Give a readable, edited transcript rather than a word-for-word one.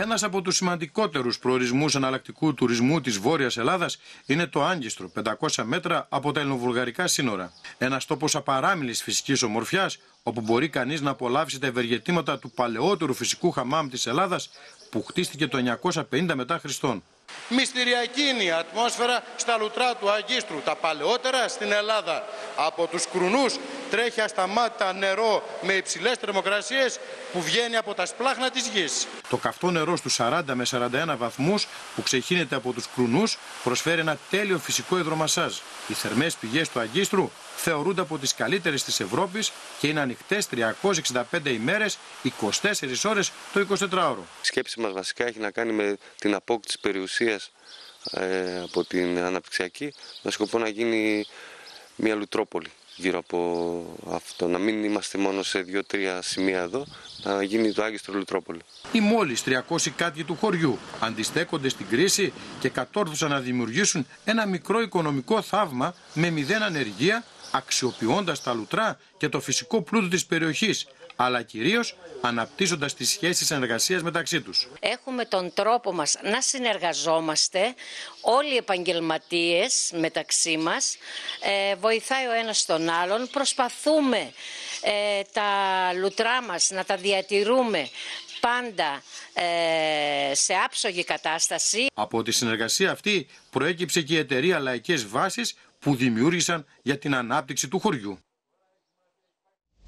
Ένας από τους σημαντικότερους προορισμούς εναλλακτικού τουρισμού της Βόρειας Ελλάδας είναι το Άγκιστρο, 500 μέτρα από τα ελληνοβουλγαρικά σύνορα. Ένας τόπος απαράμιλης φυσικής ομορφιάς, όπου μπορεί κανείς να απολαύσει τα ευεργετήματα του παλαιότερου φυσικού χαμάμ της Ελλάδας, που χτίστηκε το 950 μετά Χριστόν. Μυστηριακή είναι η ατμόσφαιρα στα λουτρά του Αγκίστρου, τα παλαιότερα στην Ελλάδα. Από τους κρουνούς τρέχει ασταμάτητα νερό με υψηλές θερμοκρασίες που βγαίνει από τα σπλάχνα της γης. Το καυτό νερό στους 40 με 41 βαθμούς που ξεχύνεται από τους κρουνούς προσφέρει ένα τέλειο φυσικό υδρομασάζ. Οι θερμές πηγές του Αγκίστρου θεωρούνται από τις καλύτερες της Ευρώπης και είναι ανοιχτές 365 ημέρες, 24 ώρες το 24ωρο. Η σκέψη μας βασικά έχει να κάνει με την απόκτηση περιουσίας από την αναπτυξιακή, με σκοπό να γίνει μια λουτρόπολη γύρω από αυτό. Να μην είμαστε μόνο σε 2-3 σημεία εδώ, να γίνει το Άγκιστρο λουτρόπολη. Οι μόλις 300 κάτοικοι του χωριού αντιστέκονται στην κρίση και κατόρθωσαν να δημιουργήσουν ένα μικρό οικονομικό θαύμα με 0 ανεργία, αξιοποιώντας τα λουτρά και το φυσικό πλούτο της περιοχής, αλλά κυρίως αναπτύσσοντας τις σχέσεις συνεργασίας μεταξύ τους. Έχουμε τον τρόπο μας να συνεργαζόμαστε, όλοι οι επαγγελματίες μεταξύ μας, βοηθάει ο ένας τον άλλον, προσπαθούμε τα λουτρά μας να τα διατηρούμε πάντα σε άψογη κατάσταση. Από τη συνεργασία αυτή προέκυψε και η εταιρεία Λαϊκές Βάσεις που δημιούργησαν για την ανάπτυξη του χωριού.